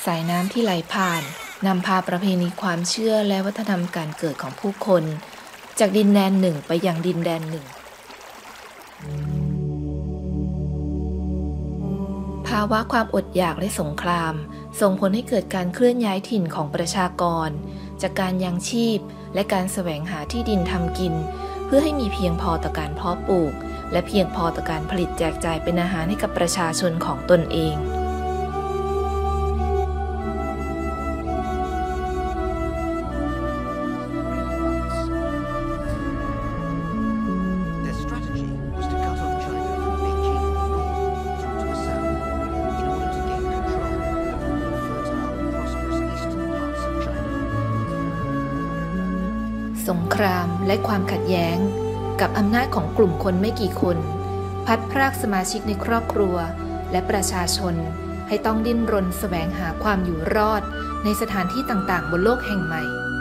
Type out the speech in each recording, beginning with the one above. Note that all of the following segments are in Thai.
สายน้ำที่ไหลผ่านนำพาประเพณีความเชื่อและวัฒนธรรมการเกิดของผู้คนจากดินแดนหนึ่งไปยังดินแดนหนึ่งภาวะความอดอยากและสงครามส่งผลให้เกิดการเคลื่อนย้ายถิ่นของประชากรจากการยังชีพและการแสวงหาที่ดินทำกินเพื่อให้มีเพียงพอต่อการเพาะปลูกและเพียงพอต่อการผลิตแจกจ่ายเป็นอาหารให้กับประชาชนของตนเองสงครามและความขัดแย้งกับอำนาจของกลุ่มคนไม่กี่คนพัดพรากสมาชิกในครอบครัวและประชาชนให้ต้องดิ้นรนแสวงหาความอยู่รอดในสถานที่ต่างๆบนโลกแห่งใหม่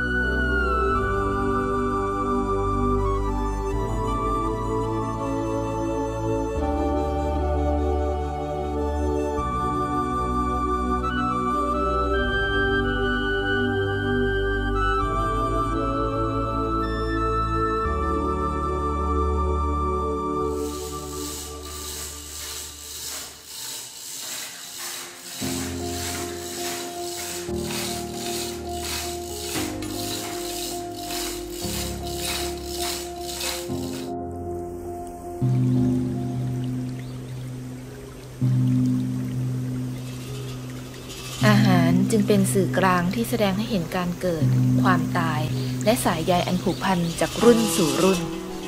อาหารจึงเป็นสื่อกลางที่แสดงให้เห็นการเกิดความตายและสายใยอันผูกพันจากรุ่นสู่รุ่น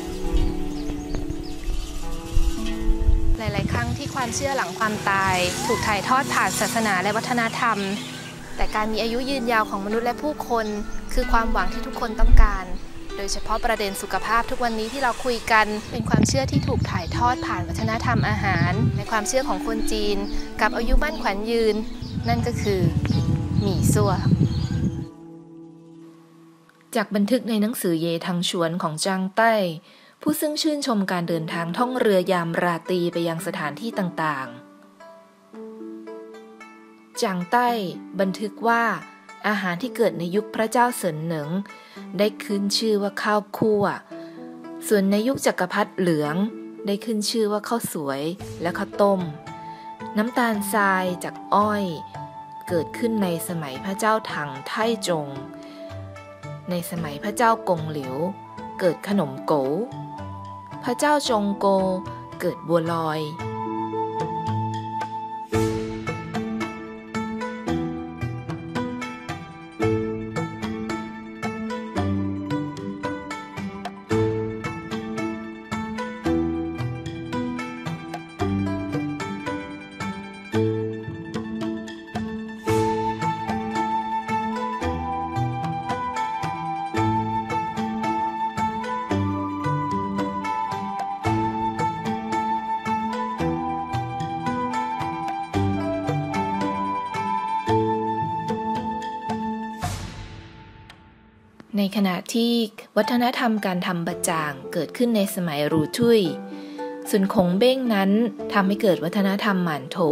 หลายๆครั้งที่ความเชื่อหลังความตายถูกถ่ายทอดผ่านศาสนาและวัฒนธรรมแต่การมีอายุยืนยาวของมนุษย์และผู้คนคือความหวังที่ทุกคนต้องการโดยเฉพาะประเด็นสุขภาพทุกวันนี้ที่เราคุยกันเป็นความเชื่อที่ถูกถ่ายทอดผ่านวัฒนธรรมอาหารในความเชื่อของคนจีนกับอายุมั่นขวัญยืนนั่นก็คือหมี่ซั่วจากบันทึกในหนังสือเยทังชวนของจางไต้ผู้ซึ่งชื่นชมการเดินทางท่องเรือยามราตรีไปยังสถานที่ต่างๆจางไต้บันทึกว่าอาหารที่เกิดในยุคพระเจ้าเสินเหนิงได้ขึ้นชื่อว่าข้าวคั่วส่วนในยุคจักรพรรดิเหลืองได้ขึ้นชื่อว่าข้าวสวยและข้าวต้มน้ำตาลทรายจากอ้อยเกิดขึ้นในสมัยพระเจ้าถังไท่จงในสมัยพระเจ้ากงหลิวเกิดขนมโกพระเจ้าจงโกเกิดบัวลอยในขณะที่วัฒนธรรมการทำบะจ่างเกิดขึ้นในสมัยรูทุยส่วนคงเบ้งนั้นทำให้เกิดวัฒนธรรมหมั่นโถ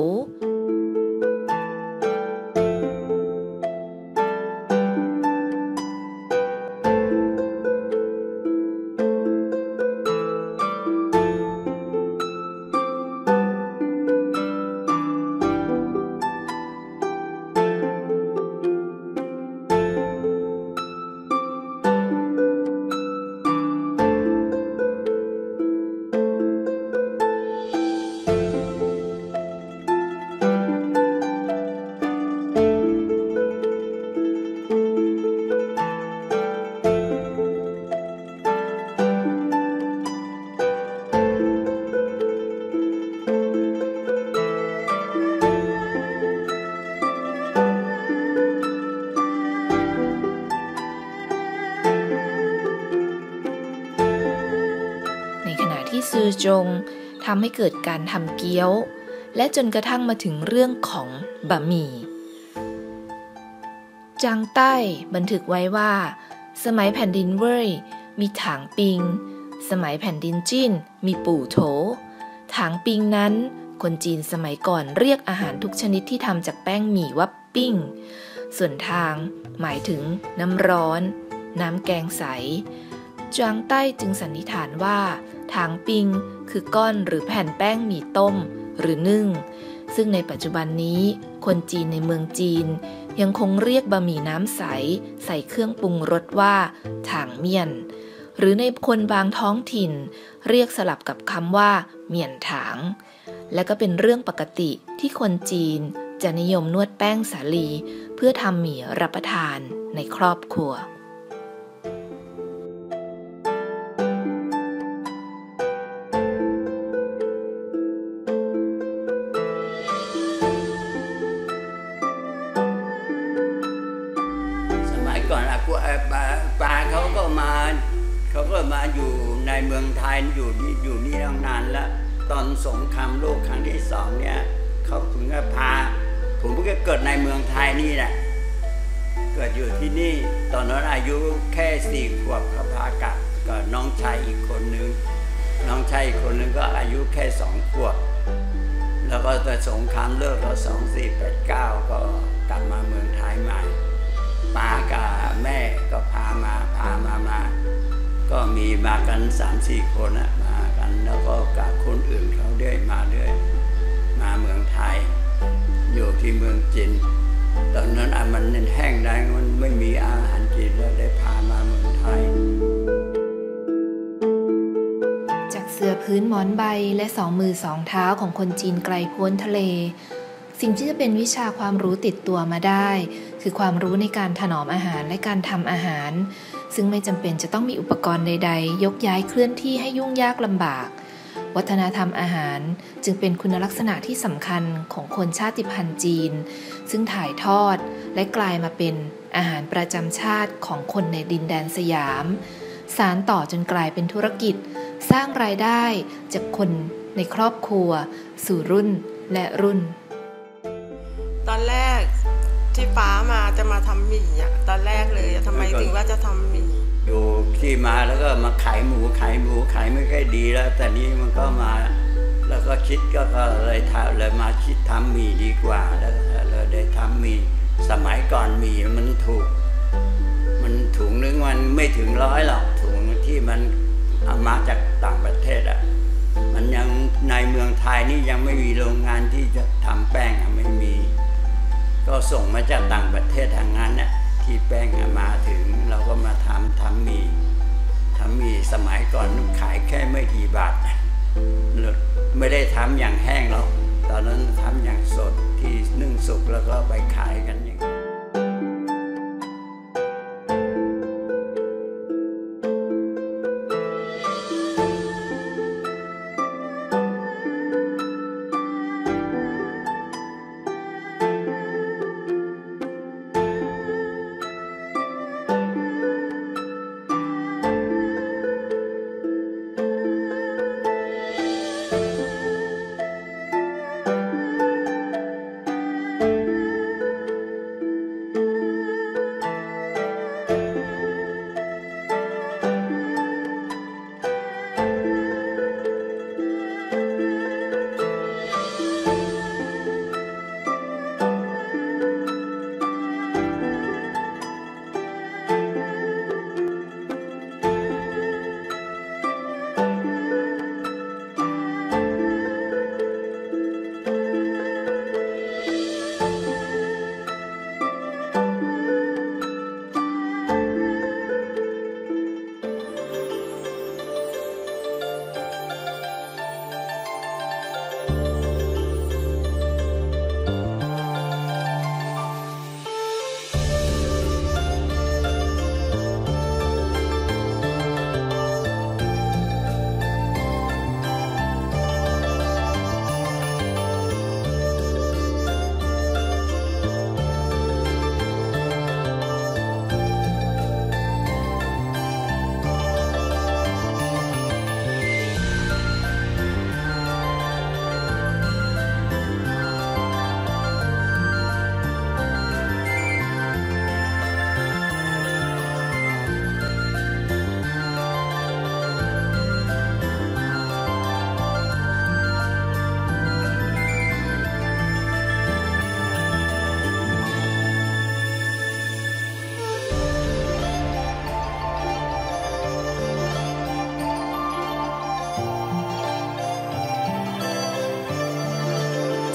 ซือจงทำให้เกิดการทำเกี๊ยวและจนกระทั่งมาถึงเรื่องของบะหมี่จางใต้บันทึกไว้ว่าสมัยแผ่นดินเว่ยมีถางปิงสมัยแผ่นดินจิ้นมีปู่โถถางปิงนั้นคนจีนสมัยก่อนเรียกอาหารทุกชนิดที่ทำจากแป้งหมี่ว่าปิ้งส่วนทางหมายถึงน้ำร้อนน้ำแกงใสจางใต้จึงสันนิษฐานว่าถางปิงคือก้อนหรือแผ่นแป้งหมี่ต้มหรือนึ่งซึ่งในปัจจุบันนี้คนจีนในเมืองจีนยังคงเรียกบะหมี่น้ำใสใส่เครื่องปรุงรสว่าถางเมี่ยนหรือในคนบางท้องถิ่นเรียกสลับกับคำว่าเมี่ยนถางและก็เป็นเรื่องปกติที่คนจีนจะนิยมนวดแป้งสาลีเพื่อทำหมี่รับประทานในครอบครัวก่อนป้าเขาก็มาอยู่ในเมืองไทยอยู่นี่ตั้งนานแล้วตอนสงครามโลกครั้งที่2เนี่ยเขาถึงกับพาผมเพิ่งเกิดในเมืองไทยนี่แหละเกิดอยู่ที่นี่ตอนนั้นอายุแค่4 ขวบเขาพากลับกับน้องชายอีกคนนึงก็อายุแค่2 ขวบแล้วก็แต่สงครามเลิกแล้ว2489ก็กลับมาเมืองไทยใหม่ป้ากับแม่ก็พามาก็มีมากัน 3-4 คนมากันแล้วก็กับคนอื่นเขาด้วยมาเมืองไทยอยู่ที่เมืองจีนตอนนั้นมันแห้งแล้งมันไม่มีอาหารกินแล้วได้พามาเมืองไทยจากเสื่อพื้นหมอนใบและ2 มือ 2 เท้าของคนจีนไกลโพ้นทะเลสิ่งที่จะเป็นวิชาความรู้ติดตัวมาได้คือความรู้ในการถนอมอาหารและการทำอาหารซึ่งไม่จำเป็นจะต้องมีอุปกรณ์ใดๆยกย้ายเคลื่อนที่ให้ยุ่งยากลำบากวัฒนธรรมอาหารจึงเป็นคุณลักษณะที่สำคัญของคนชาติพันธุ์จีนซึ่งถ่ายทอดและกลายมาเป็นอาหารประจำชาติของคนในดินแดนสยามสานต่อจนกลายเป็นธุรกิจสร้างรายได้จากคนในครอบครัวสู่รุ่นและรุ่นตอนแรกที่ป้ามาจะมาทำหมี่ตอนแรกเลยทำไมถึงว่าจะทำหมี่อยู่ที่มาแล้วก็มาขายหมูขายไม่ค่อยดีแล้วแต่นี้มันก็มาแล้วก็คิดก็เลยมาคิดทำหมี่ดีกว่าแล้วเลยได้ทำหมี่สมัยก่อนหมี่มันถูกมันถุงนึงมันไม่ถึง100หรอกถุงที่มันเอามาจากต่างประเทศมันยังในเมืองไทยนี่ยังไม่มีโรงงานที่จะทำแป้งไม่มีก็ส่งมาจากต่างประเทศทางนั้นเนี่ยที่แป้งมาถึงเราก็มาทำหมี่สมัยก่อนขายแค่ไม่กี่บาทไม่ได้ทำอย่างแห้งหรอกตอนนั้นทำอย่างสดที่นึ่งสุกแล้วก็ไปขายกันอย่าง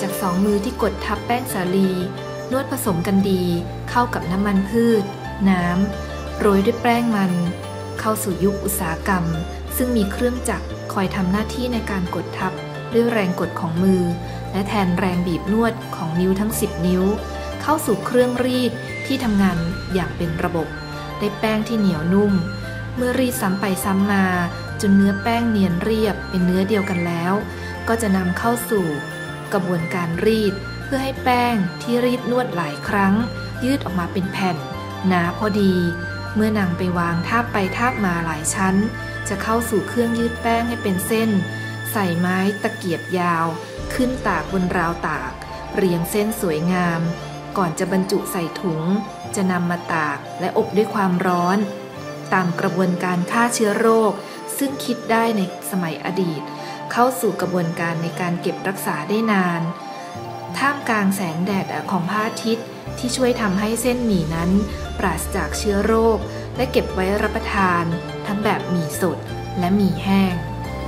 จากสองมือที่กดทับแป้งสาลีนวดผสมกันดีเข้ากับน้ำมันพืชน้ำโรยด้วยแป้งมันเข้าสู่ยุคอุตสาหกรรมซึ่งมีเครื่องจักรคอยทำหน้าที่ในการกดทับด้วยแรงกดของมือและแทนแรงบีบนวดของนิ้วทั้ง10นิ้วเข้าสู่เครื่องรีดที่ทำงานอย่างเป็นระบบได้แป้งที่เหนียวนุ่มเมื่อรีดซ้ำไปซ้ำมาจนเนื้อแป้งเนียนเรียบเป็นเนื้อเดียวกันแล้วก็จะนำเข้าสู่กระบวนการรีดเพื่อให้แป้งที่รีดนวดหลายครั้งยืดออกมาเป็นแผ่นหนาพอดีเมื่อนำไปวางทาบไปทาบมาหลายชั้นจะเข้าสู่เครื่องยืดแป้งให้เป็นเส้นใส่ไม้ตะเกียบยาวขึ้นตากบนราวตากเรียงเส้นสวยงามก่อนจะบรรจุใส่ถุงจะนำมาตากและอบด้วยความร้อนตามกระบวนการฆ่าเชื้อโรคซึ่งคิดได้ในสมัยอดีตเข้าสู่กระบวนการในการเก็บรักษาได้นานท่ามกลางแสงแดดของพระอาทิตย์ที่ช่วยทำให้เส้นหมี่นั้นปราศจากเชื้อโรคและเก็บไว้รับประทานทั้งแบบหมี่สดและหมี่แห้ง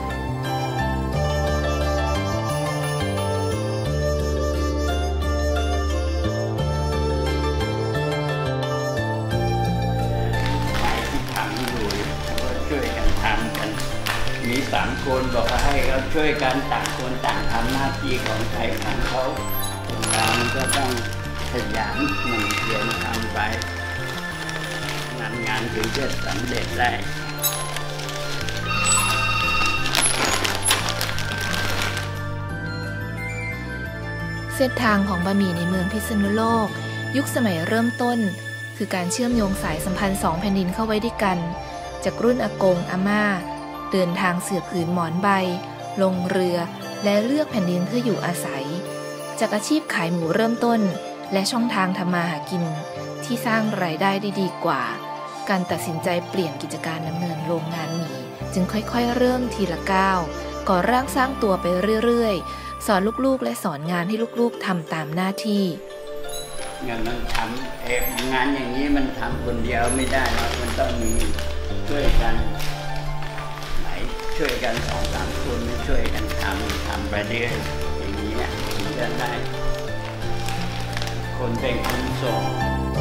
มี3 คนบอกว่าให้เขาช่วยกันต่างคนต่างทำหน้าที่ของใครของเขาเราก็ต้องขยันหมั่นเพียรทำไปงานถึงจะสำเร็จได้เส้นทางของบะหมี่ในเมืองพิษณุโลกยุคสมัยเริ่มต้นคือการเชื่อมโยงสายสัมพันธ์2 แผ่นดินเข้าไว้ด้วยกันจากรุ่นอากงอาม่าเดินทางเสื่อผืนหมอนใบลงเรือและเลือกแผ่นดินเพื่ออยู่อาศัยจากอาชีพขายหมูเริ่มต้นและช่องทางทำมาหากินที่สร้างรายได้ได้ดีกว่าการตัดสินใจเปลี่ยนกิจการดำเนินโรงงานหมี่จึงค่อยๆเริ่มทีละก้าวก่อร่างสร้างตัวไปเรื่อยๆสอนลูกๆและสอนงานให้ลูกๆทำตามหน้าที่อย่างมันทำงานอย่างนี้มันทำคนเดียวไม่ได้นะมันต้องมีช่วยกันช่วยกัน2-3 คนไม่ช่วยกันทำไปเรื่อยอย่างนี้ถึงจะได้คนเป็นคนส่ง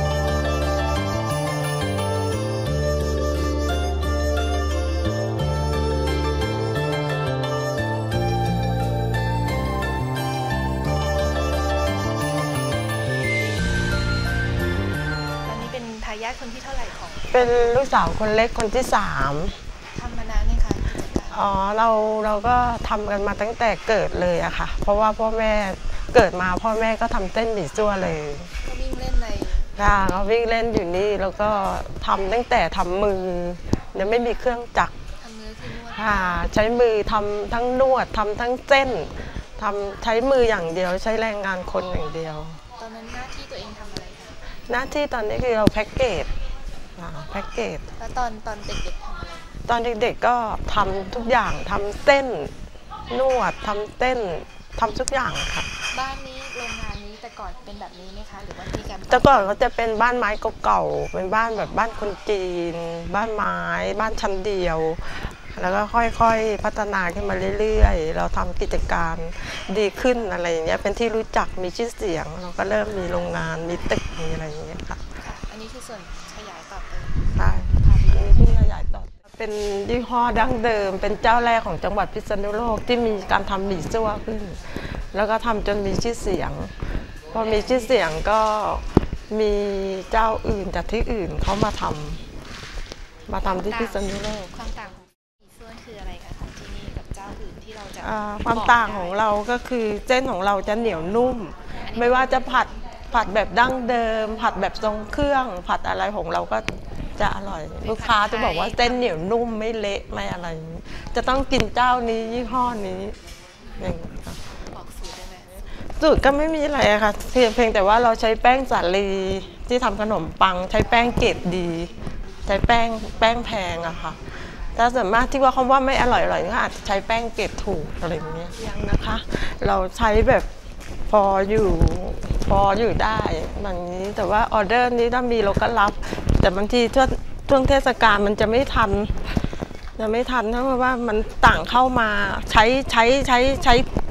ตอนนี้เป็นทายาทคนที่เท่าไหร่ของเป็นลูกสาวคนเล็กคนที่3 ทำมานานยังคะเราก็ทำกันมาตั้งแต่เกิดเลยอะค่ะเพราะว่าพ่อแม่เกิดมาพ่อแม่ก็ทำเต้นหมี่ซั่วเลยก็วิ่งเล่นเลยค่ะเขาวิ่งเล่นอยู่นี่แล้วก็ทำตั้งแต่ทำมือยังไม่มีเครื่องจักรทำมือคือนวดค่ะใช้มือทำทั้งนวดทำทั้งเส้นใช้มืออย่างเดียวใช้แรงงานคนอย่างเดียวตอนนั้นหน้าที่ตัวเองทำอะไรคะหน้าที่ตอนนี้คือเราแพ็กเกจแล้วตอนเด็กๆทำอะไรตอนเด็กๆก็ทำทุกอย่างทำเส้นนวดทำเต้นทำทุกอย่างค่ะบ้านนี้โรงงานนี้แต่ก่อนเป็นแบบนี้ไหมคะหรือว่ามีการแต่ก่อนเขาจะเป็นบ้านไม้เก่าๆเป็นบ้านแบบบ้านคนจีนบ้านไม้บ้านชั้นเดียวแล้วก็ค่อยๆพัฒนาขึ้นมาเรื่อยๆเราทำกิจการดีขึ้นอะไรอย่างเงี้ยเป็นที่รู้จักมีชื่อเสียงเราก็เริ่มมีโรงงานมีตึกมีอะไรอย่างเงี้ยค่ะอันนี้คือส่วนขยายต่อไปใช่อันนี้ที่ขยายต่อเป็นยี่ห้อดั้งเดิมเป็นเจ้าแรกของจังหวัดพิษณุโลกที่มีการทำหมี่ซั่วขึ้นแล้วก็ทำจนมีชื่อเสียงพอมีชื่อเสียงก็มีเจ้าอื่นจากที่อื่นเขามาทำที่พิษณุโลกความต่างของหมี่ซั่วคืออะไรคะของที่นี่กับเจ้าอื่นที่เราจะความต่างของเราก็คือเส้นของเราจะเหนียวนุ่มไม่ว่าจะผัดแบบดั้งเดิมผัดแบบทรงเครื่องผัดอะไรของเราก็จะอร่อยลูกค้าจะบอกว่าเส้นเหนียวนุ่มไม่เละไม่อะไรจะต้องกินเจ้านี้ยี่ห้อนี้อย่างนี้ค่ะบอกสูตรได้ไหมสูตรก็ไม่มีอะไรค่ะเพียงแต่ว่าเราใช้แป้งสาลีที่ทำขนมปังใช้แป้งเกรดดีใช้แป้งแพงอะค่ะถ้าส่วนมากที่ว่าเขาว่าไม่อร่อยก็อาจจะใช้แป้งเกรดถูกอะไรอย่างเงี้ยยังนะคะเราใช้แบบพออยู่ได้แบบนี้แต่ว่าออเดอร์นี้ถ้ามีเราก็รับแต่บางทีช่วงเทศกาลมันจะไม่ทันเพราะว่ามันต่างเข้ามาใช้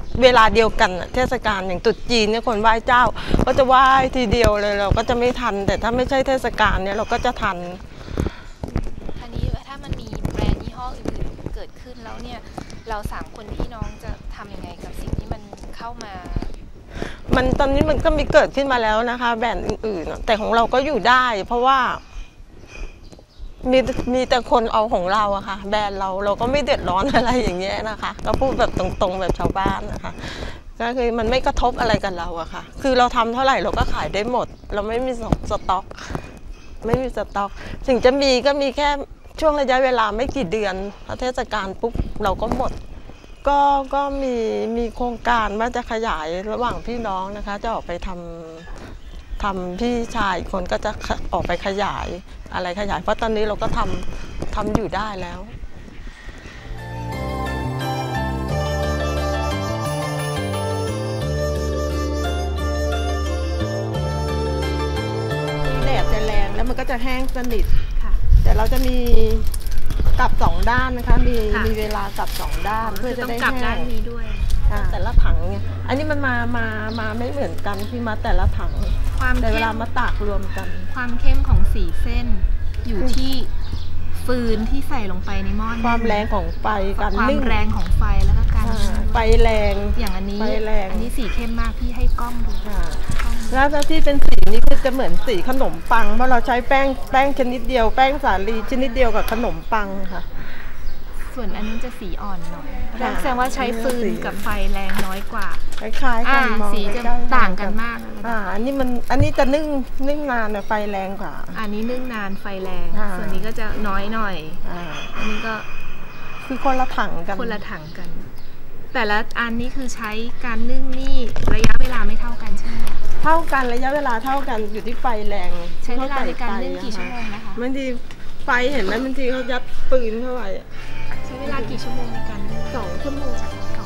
เวลาเดียวกันเทศกาลอย่างตรุษจีนเนี่ยคนไหว้เจ้าก็จะไหว้ทีเดียวเลยเราก็จะไม่ทันแต่ถ้าไม่ใช่เทศกาลเนี่ยเราก็จะทันอันนี้ถ้ามันมีแบรนด์ยี่ห้ออื่นๆเกิดขึ้นแล้วเนี่ยเรา3 คนพี่น้องจะทำยังไงกับสิ่งที่มันเข้ามาตอนนี้มันก็มีเกิดขึ้นมาแล้วนะคะแบรนด์อื่นๆแต่ของเราก็อยู่ได้เพราะว่ามีแต่คนเอาของเราอะค่ะแบรนด์เราก็ไม่เดือดร้อนอะไรอย่างเงี้ยนะคะก็พูดแบบตรงๆแบบชาวบ้านนะคะก็คือมันไม่กระทบอะไรกับเราอะค่ะคือเราทำเท่าไหร่เราก็ขายได้หมดเราไม่มีสต็อกไม่มีสต็อกสิ่งจะมีก็มีแค่ช่วงระยะเวลาไม่กี่เดือนพอเทศกาลปุ๊บเราก็หมดก็มีโครงการว่าจะขยายระหว่างพี่น้องนะคะจะออกไปทำพี่ชายคนก็จะออกไปขยายอะไรขยายเพราะตอนนี้เราก็ทำอยู่ได้แล้วแดดจะแรงแล้วมันก็จะแห้งสนิทแต่เราจะมีกลับ2 ด้านนะคะมีเวลากลับ2 ด้านเพื่อจะได้แห้งด้านนี้ด้วยแต่ละถังเนี่ยอันนี้มันมาไม่เหมือนกันที่มาแต่ละถังแต่เวลามาตากรวมกันความเข้มของสีเส้นอยู่ที่ฟืนที่ใส่ลงไปในหม้อความแรงของไฟการนึ่งความแรงของไฟแล้วก็การไฟแรงอย่างอันนี้สีเข้มมากพี่ให้กล้องดูแล้วที่เป็นสีนี้คือจะเหมือนสีขนมปังเพราะเราใช้แป้งชนิดเดียวแป้งสาลีชนิดเดียวกับขนมปังค่ะส่วนอันนู้นจะสีอ่อนหน่อยแสดงว่าใช้ฟืนกับไฟแรงน้อยกว่าคล้ายๆกันสีจะต่างกันมากอันนี้จะนึ่งนานไฟแรงกว่าอันนี้นึ่งนานไฟแรงส่วนนี้ก็จะน้อยหน่อยอันนี้ก็คือคนละถังกันแต่ละอันนี้คือใช้การนึ่งนี่ระยะเวลาไม่เท่ากันใช่ไหมเท่ากันระยะเวลาเท่ากันอยู่ที่ไฟแรงใช้เวลาในการนึ่งกี่ชั่วโมงนะคะบางทีไฟเห็นไหมบางทีเขายัดปืนเข้าไปใช้เวลากี่ชั่วโมงในการนึ่ง 2 ชั่วโมง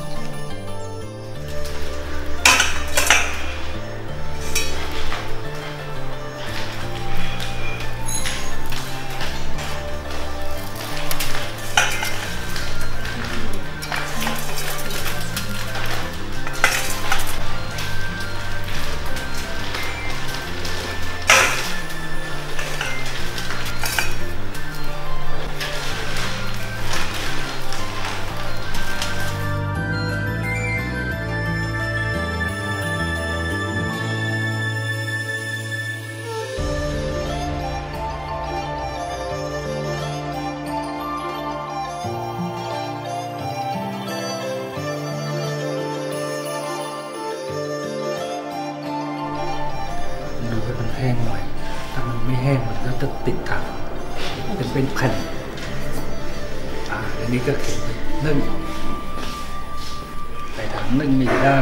แห้งหน่อยถ้ามันไม่แห้งมันก็จะติดถังเป็นแผ่นอันนี้ก็เข็นนึ่งใส่ถังนึ่งมีได้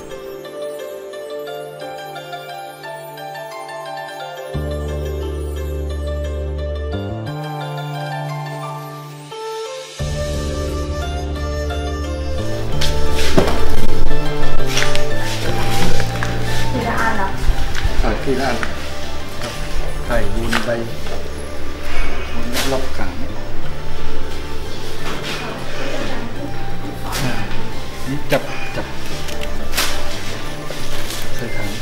ที่ร้านใส่วุ้นไปวุ้นรอบขังนี่จับใส่ถัง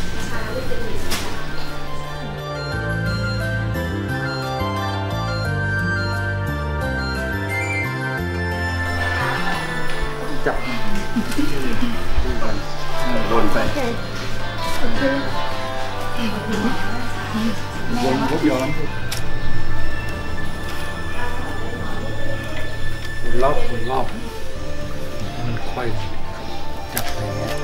จับวนไปวนครบย้อนรอบมันค่อยจับไปเงี้ย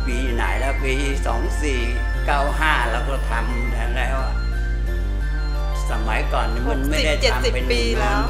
ปีไหนแล้วปี2495เราก็ทำแล้วสมัยก่อนมันไม่ได้ทำเป็นปีแล้ว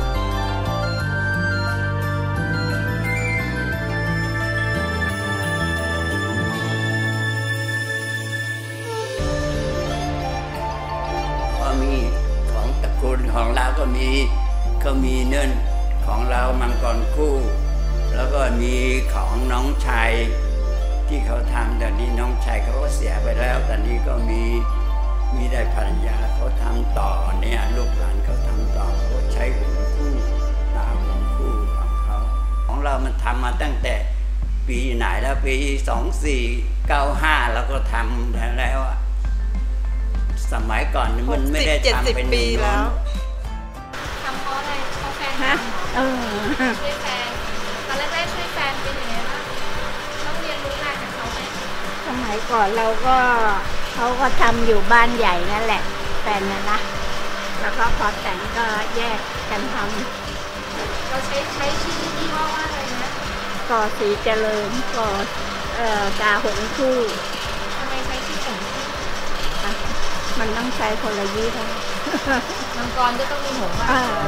ก็มีของตระกูลของเราก็มีเนื่นของเรามังกรคู่แล้วก็มีของน้องชายที่เขาทำแต่นี้น้องชายเขาก็เสียไปแล้วแต่นี้ก็มีได้ภรรยาเขาทำต่อเนี่ยลูกหลานเขาทำต่อเขาใช้หุ่นคู่ตาหุ่นคู่ของเรามันทำมาตั้งแต่ปีไหนแล้วปี2495เราก็ทำแล้วสมัยก่อนมันไม่ได้ทำเป็นปีแล้วทำเพราะอะไรเพราะแฟนช่วยแฟนตอนแรกๆช่วยแฟนเป็นยังไงบ้างต้องเรียนรู้งานจากเขาไหมสมัยก่อนเขาก็ทำอยู่บ้านใหญ่นั่นแหละแฟนนะแล้วก็พอแต่งก็แยกกันทำเราใช้ชื่อที่ว่าอะไรนะก่อสีเจริญก่อกาหงคู่ทำไมใช้ชื่อหงคู่มันต้องใช้คนละยี่ห้อมังกรก็ต้องมีหงส์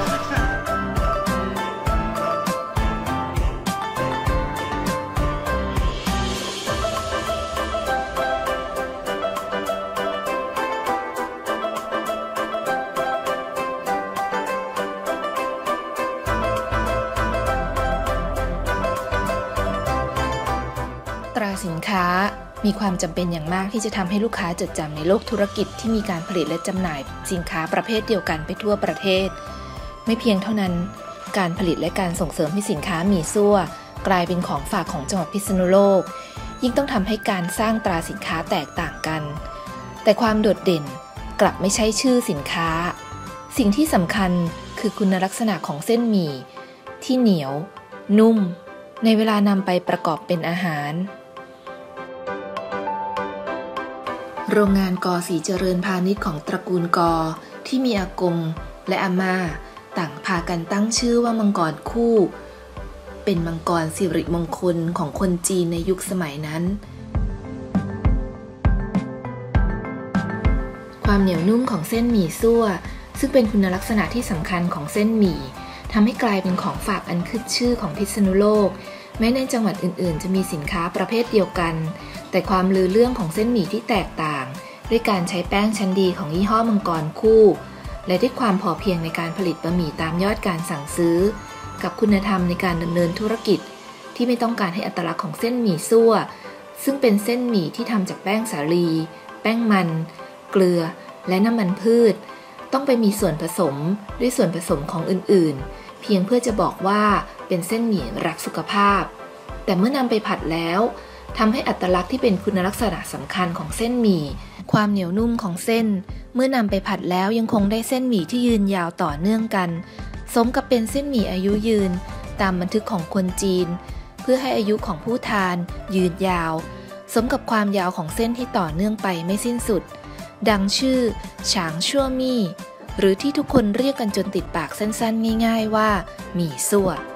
ตราสินค้ามีความจำเป็นอย่างมากที่จะทำให้ลูกค้าจดจำในโลกธุรกิจที่มีการผลิตและจำหน่ายสินค้าประเภทเดียวกันไปทั่วประเทศไม่เพียงเท่านั้นการผลิตและการส่งเสริมให้สินค้าหมี่ซั่วกลายเป็นของฝากของจังหวัดพิษณุโลกยิ่งต้องทำให้การสร้างตราสินค้าแตกต่างกันแต่ความโดดเด่นกลับไม่ใช่ชื่อสินค้าสิ่งที่สำคัญคือคุณลักษณะของเส้นหมี่ที่เหนียวนุ่มในเวลานำไปประกอบเป็นอาหารโรงงานก.ศรีเจริญพาณิชย์ของตระกูลก.ที่มีอากงและอาม่าต่างพากันตั้งชื่อว่ามังกรคู่เป็นมังกรสิริมงคลของคนจีนในยุคสมัยนั้นความเหนียวนุ่มของเส้นหมี่ซั่วซึ่งเป็นคุณลักษณะที่สำคัญของเส้นหมี่ทำให้กลายเป็นของฝากอันขึ้นชื่อของพิษณุโลกแม้ในจังหวัดอื่นๆจะมีสินค้าประเภทเดียวกันแต่ความลือเรื่องของเส้นหมี่ที่แตกต่างด้วยการใช้แป้งชั้นดีของยี่ห้อมังกรคู่และด้วยความพอเพียงในการผลิตบะหมี่ตามยอดการสั่งซื้อกับคุณธรรมในการดำเนินธุรกิจที่ไม่ต้องการให้อัตลักษณ์ของเส้นหมี่ซั่วซึ่งเป็นเส้นหมี่ที่ทำจากแป้งสาลีแป้งมันเกลือและน้ำมันพืชต้องไปมีส่วนผสมด้วยส่วนผสมของอื่นๆเพียงเพื่อจะบอกว่าเป็นเส้นหมี่รักสุขภาพแต่เมื่อนำไปผัดแล้วทำให้อัตลักษณ์ที่เป็นคุณลักษณะสำคัญของเส้นหมี่ความเหนียวนุ่มของเส้นเมื่อนำไปผัดแล้วยังคงได้เส้นหมี่ที่ยืนยาวต่อเนื่องกันสมกับเป็นเส้นหมี่อายุยืนตามบันทึกของคนจีนเพื่อให้อายุของผู้ทานยืนยาวสมกับความยาวของเส้นที่ต่อเนื่องไปไม่สิ้นสุดดังชื่อฉางชั่วมี่หรือที่ทุกคนเรียกกันจนติดปากสั้นๆง่ายๆว่าหมี่ซั่ว